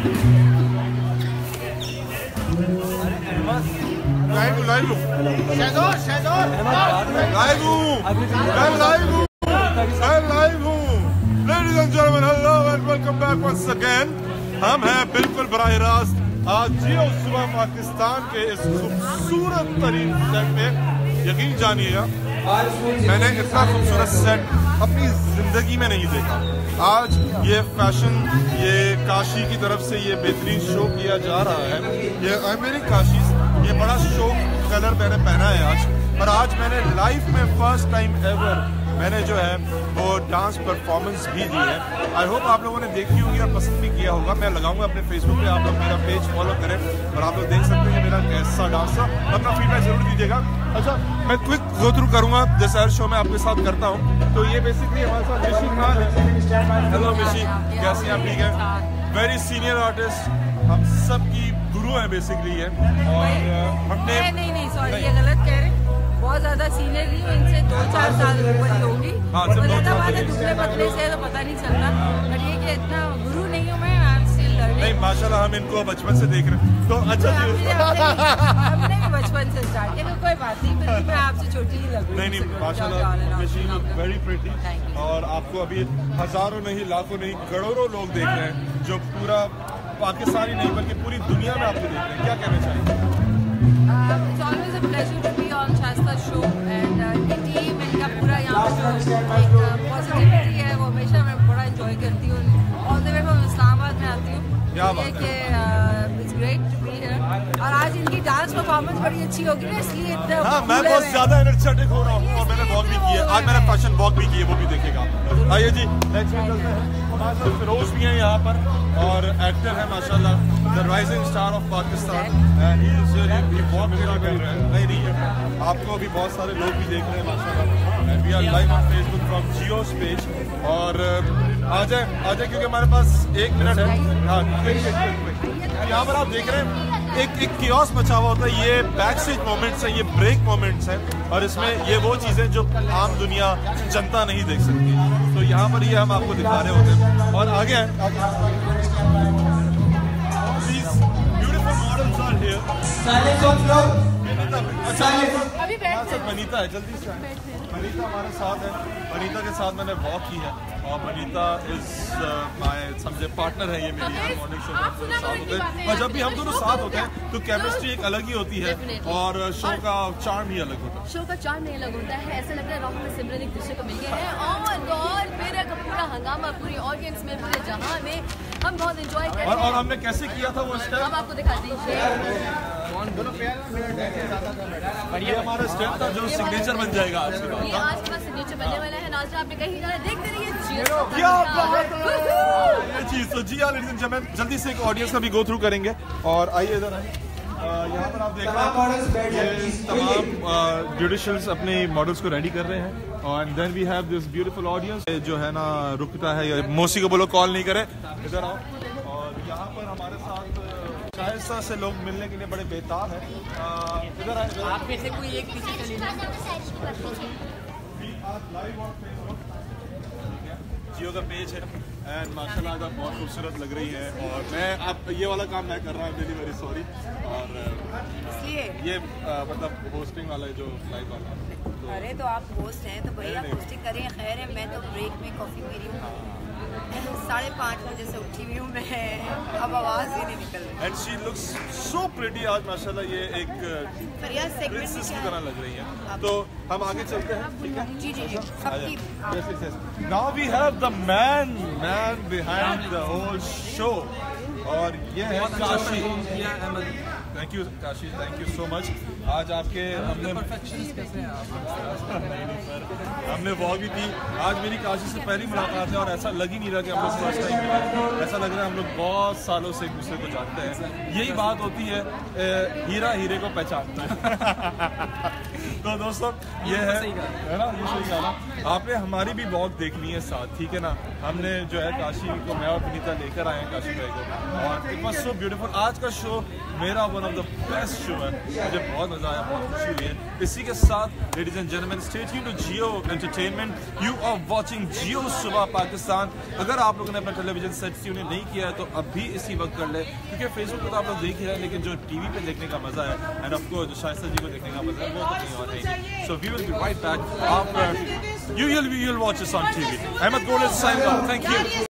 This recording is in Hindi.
हम हैं बिल्कुल बराह रास्त आज जियो सुबह पाकिस्तान के इस खूबसूरत तरीन सेट पे। यकीन जानिएगा मैंने इतना खूबसूरत सेट अपनी जिंदगी में नहीं देखा। आज ये फैशन, ये काशी की तरफ से ये बेहतरीन शो किया जा रहा है। ये मेरी काशी, ये बड़ा शो कलर मैंने पहना है आज। और आज मैंने लाइफ में फर्स्ट टाइम एवर मैंने जो है वो डांस परफॉर्मेंस भी दी है। आई होप आप लोगों ने देखी होगी और पसंद भी किया होगा। मैं लगाऊंगा अपने फेसबुक पे, आप लोग मेरा पेज फॉलो करें और आप लोग देख सकते हैं मेरा कैसा डांस था। अपना फीडबैक जरूर दीजिएगा। अच्छा, मैं क्विक गो थ्रू करूंगा जैसे हर शो में आपके साथ करता हूँ। तो ये बेसिकली हमारे साथ मिशी खान है। हेलो मिशी, कैसी आप? ठीक है। वेरी सीनियर आर्टिस्ट, हम सब की गुरु है बेसिकली ये। और हमने नहीं सॉरी, ये गलत कह रहे हैं। बहुत ज्यादा सीनियर नहीं हूँ, इनसे 2-4 साल बड़ी होगी। दुबले पतले से तो पता नहीं चलता, बट ये कि इतना गुरु नहीं हूँ मैं। नहीं माशाल्लाह, हम इनको बचपन से देख रहे हैं। तो अच्छा जी, हमने भी बचपन से स्टार्ट किया। तो कोई बात नहीं, फिर मैं आपसे छोटी ही लगूँ। नहीं माशाल्लाह, वेरी प्रिटी। और आपको अभी हजारों नहीं, लाखों नहीं, करोड़ों लोग देख रहे हैं, जो पूरा पाकिस्तान ही नहीं बल्कि पूरी दुनिया में आपको देख रहे हैं। क्या कहना चाहिए? It's always a pleasure to be on Shasta's show and team इनका पूरा यहाँ पर एक पॉजिटिविटी है, वो हमेशा मैं बड़ा एंजॉय करती हूँ। ऑल द वे मैं इस्लामाबाद में आती हूँ। It's great to be here. और आज इनकी डांस परफॉर्मेंस बड़ी अच्छी होगी ना, इसलिए इतना मैं बहुत ज्यादा एनर्जेटिक हो रहा हूँ और मैंने वॉक भी की है। आज मैंने फैशन वॉक भी की है, वो भी देखेगा। आइए जी, नेक्स्ट में चलते हैं। हमारे साथ फिरोज भी हैं यहाँ पर और एक्टर है माशाल्लाह, the rising star of Pakistan. नहीं है, आपको अभी बहुत सारे लोग भी देख रहे हैं माशाल्लाह। We are live on Facebook from Geo's page. और आ जाए क्योंकि हमारे पास 1 मिनट है। हाँ, यहाँ पर आप देख रहे हैं एक कियोस्क बचा हुआ होता है। ये बैक स्टेज मोमेंट्स हैं, ये ब्रेक मोमेंट्स हैं और इसमें ये वो चीज़ें जो आम दुनिया जनता नहीं देख सकती। तो यहाँ पर ये हम आपको दिखा रहे होते हैं। और आगे वनीता है, जल्दी से वनीता हमारे साथ है। वनीता के साथ मैंने वॉक की है और वनीता इज माय समझे पार्टनर है। ये मेरी मॉर्निंग शो में साथ होते हैं और जब भी हम दोनों साथ होते हैं तो केमिस्ट्री एक अलग ही होती है और शो का चार्म ही अलग होता है। शो का चार्म नहीं अलग होता है। ऐसा लगता है रॉक में सिमरन एक दूसरे को मिल गए हैं और मेरा पूरा हंगामा पूरी ऑडियंस में, पूरे जहां में हम बहुत एंजॉय कर रहे हैं। और हमने कैसे किया था वो स्टेप, हम आपको दिखाते हैं। ये हमारा स्टेप था जो सिग्नेचर बन जाएगा आज के बाद। ये आज के बाद सिग्नेचर बनने वाला है। नाज़रा आपने कहीं जाना, देखते रहिए। क्या बात है ये चीज। तो जी हाँ लेडीज एंड जेंटलमैन, जल्दी से एक ऑडियंस का भी गो थ्रू करेंगे। और आइए इधर आइए। यहाँ पर आप देख रहे हैं ये तमाम जुडिशल्स अपने मॉडल्स को रेडी कर रहे हैं। और then we have this beautiful audience जो है ना रुकता है। मौसी को बोलो कॉल नहीं करे, इधर आओ। और यहाँ पर हमारे साथ शायस्ता से लोग मिलने के लिए बड़े बेताब हैं। इधर आए। आप में से कोई एक पीछे चले जाए। जियो का पेज है एंड माशाल्लाह आप बहुत खूबसूरत लग रही है। और मैं आप ये वाला काम मैं कर रहा हूँ, वेरी वेरी सॉरी। और इसलिए ये मतलब होस्टिंग वाला जो लाइव वाला। अरे तो आप होस्ट हैं तो भैया होस्टिंग करें। खैर है, मैं तो ब्रेक में कॉफी पी रही हूँ। 5:30 बजे से उठी हुई हूँ मैं, अब आवाज ही नहीं निकल रही। And she looks so pretty आज माशाल्लाह। ये एक प्रिंसेस की तरह लग रही है। तो हम आगे चलते हैं, ठीक है? जी। Now we have the man behind the whole show और ये है Kashi. Thank you Kashi, thank you so much. आज आपके हमने हमने वॉक भी की। आज मेरी काशी से पहली मुलाकात है और ऐसा लग ही नहीं रहा कि हम लोग फर्स्ट टाइम मिले। ऐसा लग रहा है हम लोग बहुत सालों से एक दूसरे को जानते हैं। यही बात होती है, हीरा हीरे को पहचानता है। तो दोस्तों ये है ना, ये सही कहा ना आपने। हमारी भी वॉक देखनी है साथ, ठीक है ना। हमने जो है काशी को, मैं और विनीता लेकर आए हैं काशी भाई को, और इट वाज सो ब्यूटीफुल। आज का शो मेरा one of the best show है, मुझे बहुत मजा आया, बहुत खुशी हुई है। इसी के साथ ladies and gentleman, stay tuned to Geo entertainment. You are watching Geo Subah Pakistan. अगर आप लोगों ने अपना टेलीविजन सेट ट्यून नहीं किया है तो अभी इसी वक्त कर ले, क्योंकि फेसबुक पर तो आप लोग देख ही रहे हैं, लेकिन जो टीवी पे देखने का मजा है, एंड ऑफ कोर्स जो शाइस्ता जी को देखने का मजा है, वो तो कहीं और नहीं। So we will be right back after you'll watch us on TV. Ahmed Godil signing off. Thank you.